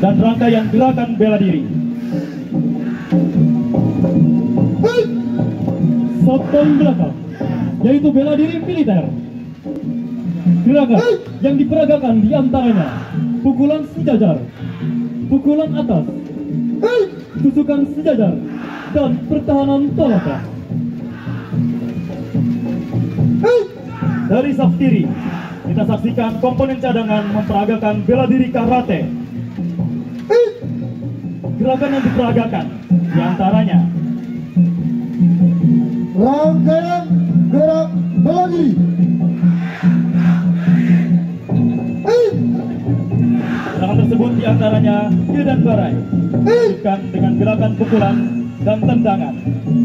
dan rangkaian gerakan bela diri. Satuan belakang, yaitu bela diri militer. Gerakan yang diperagakan diantaranya pukulan sejajar, pukulan atas, tusukan sejajar, dan pertahanan tolak. Dari saf kiri, kita saksikan komponen cadangan memperagakan bela diri karate. Gerakan yang diperagakan diantaranya rangkaian gerak bela diri. Gerakan tersebut diantaranya Kir dan Barai, dilanjutkan dengan gerakan pukulan dan tendangan.